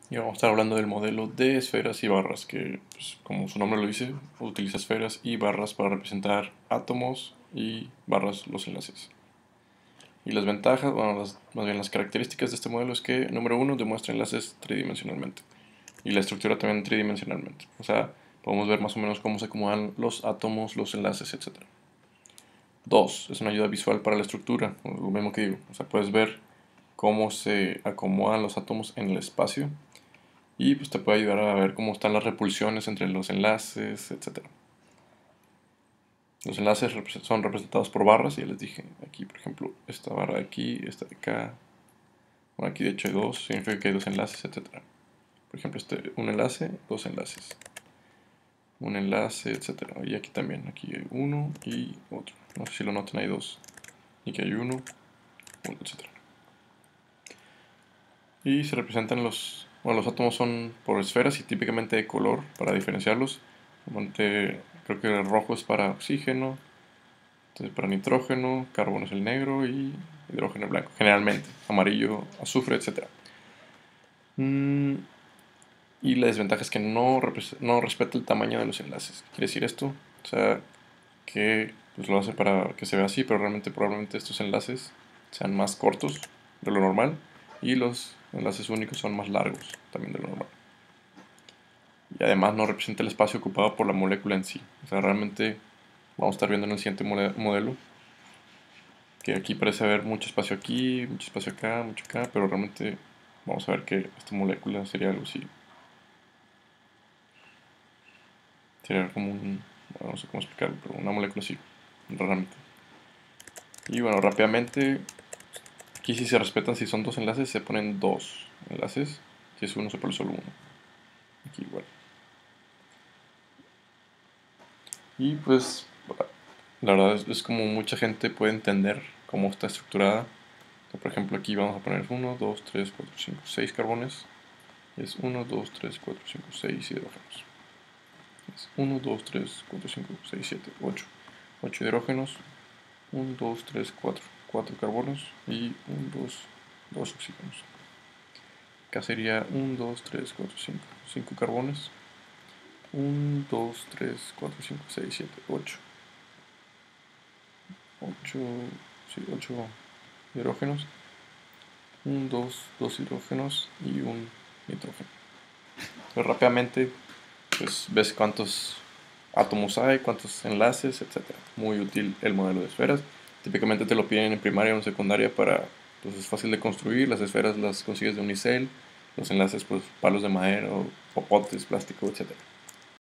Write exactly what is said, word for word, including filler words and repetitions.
Y vamos a estar hablando del modelo de esferas y barras, que pues, como su nombre lo dice, utiliza esferas y barras para representar átomos y barras los enlaces. Y las ventajas, bueno, las, más bien las características de este modelo es que, número uno, demuestra enlaces tridimensionalmente. Y la estructura también tridimensionalmente. O sea, podemos ver más o menos cómo se acomodan los átomos, los enlaces, etcétera. Dos, es una ayuda visual para la estructura, lo mismo que digo. O sea, puedes ver cómo se acomodan los átomos en el espacio y pues te puede ayudar a ver cómo están las repulsiones entre los enlaces, etcétera. Los enlaces son representados por barras, y ya les dije, aquí por ejemplo, esta barra de aquí, esta de acá, bueno, aquí de hecho hay dos, significa que hay dos enlaces, etcétera. Por ejemplo, este, un enlace, dos enlaces, un enlace, etcétera. Y aquí también, aquí hay uno y otro. No sé si lo notan, hay dos. Y aquí hay uno, uno, etcétera. Y se representan los, bueno, los átomos son por esferas y típicamente de color para diferenciarlos. Creo que el rojo es para oxígeno, entonces para nitrógeno, carbono es el negro y hidrógeno el blanco, generalmente, amarillo, azufre, etcétera. Mm, y la desventaja es que no, no respeta el tamaño de los enlaces. ¿Qué quiere decir esto? O sea, que pues, lo hace para que se vea así, pero realmente probablemente estos enlaces sean más cortos de lo normal y los enlaces únicos son más largos también de lo normal. Y además no representa el espacio ocupado por la molécula en sí. O sea, realmente vamos a estar viendo en el siguiente modelo que aquí parece haber mucho espacio aquí, mucho espacio acá, mucho acá, pero realmente vamos a ver que esta molécula sería algo así. Sería como un, bueno, no sé cómo explicarlo, pero una molécula así, realmente. Y bueno, rápidamente, aquí si se respetan, si son dos enlaces, se ponen dos enlaces. Si es uno, se pone solo uno. Aquí igual. Y pues, la verdad es, es como mucha gente puede entender cómo está estructurada. Por ejemplo, aquí vamos a poner uno, dos, tres, cuatro, cinco, seis carbones. Es uno, dos, tres, cuatro, cinco, seis hidrógenos. Es uno, dos, tres, cuatro, cinco, seis, siete, ocho. ocho hidrógenos. uno, dos, tres, cuatro. cuatro carbonos y uno, dos, dos oxígenos. Acá sería uno, dos, tres, cuatro, cinco. cinco carbones. uno, dos, tres, cuatro, cinco, seis, siete, ocho. ocho, sí, ocho hidrógenos. uno, dos, dos hidrógenos y un nitrógeno. Entonces, rápidamente pues ves cuántos átomos hay, cuántos enlaces, etcétera. Muy útil el modelo de esferas. Típicamente te lo piden en primaria o en secundaria para, pues es fácil de construir. Las esferas las consigues de unicel, los enlaces pues palos de madera o popotes, plástico, etcétera.